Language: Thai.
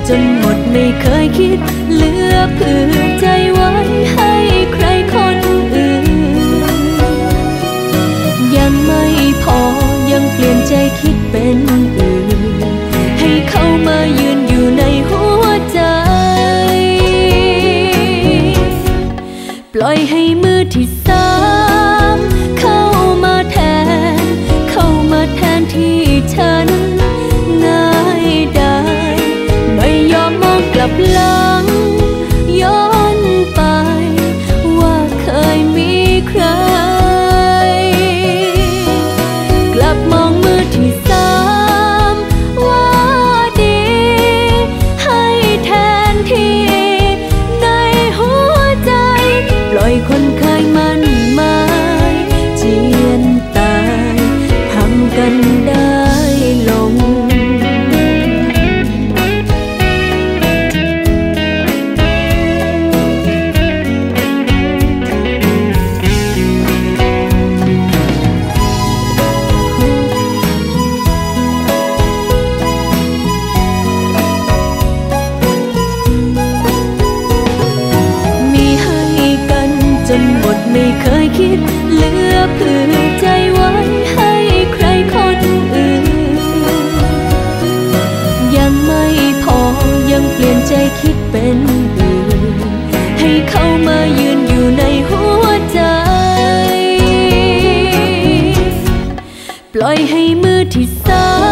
จนหมดไม่เคยคิดเหลือเผื่อใจไว้ให้ใครคนอื่นยังไม่พอยังเปลี่ยนใจคิดเป็นอื่นให้เขามายืนอยู่ในหัวใจปล่อยให้มือที่สามเข้ามาแทนที่ฉันง่ายได้ไม่ยอมมองกลับหลังย้อนไปว่าเคยมีใครกลับมองมือที่สามว่าดีให้แทนที่ในหัวใจปล่อยคนเคยมันหมายเจียนตายทำกันได้ลงจนหมดไม่เคยคิดเหลือเผื่อใจไว้ให้ใครคนอื่นยังไม่พอยังเปลี่ยนใจคิดเป็นอื่นให้เขามายืนอยู่ในหัวใจปล่อยให้มือที่สาม